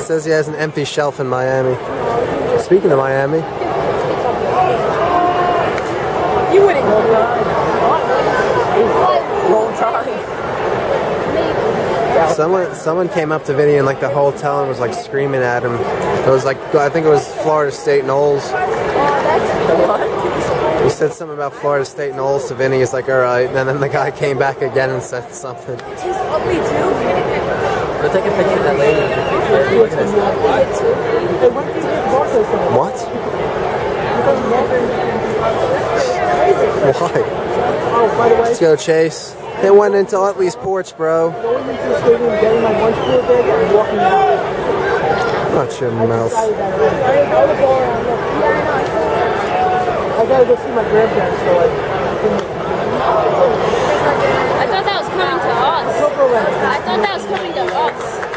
Says he has an empty shelf in Miami. Speaking of Miami. You wouldn't go long time. Someone came up to Vinny in like the hotel and was like screaming at him. It was like, I think it was Florida State Knowles. He said something about Florida State Knowles to Vinny. He's like, alright. And then the guy came back again and said something. He's ugly too. We'll take a picture of that later. What? Why? Let's go, Chase. They went into Utley's porch, bro. Going into the stadium, getting my lunch for a bit, and walking out. Not your mouth. I gotta go see my grandparents, so like. I thought that was coming to us. I thought that was coming to us.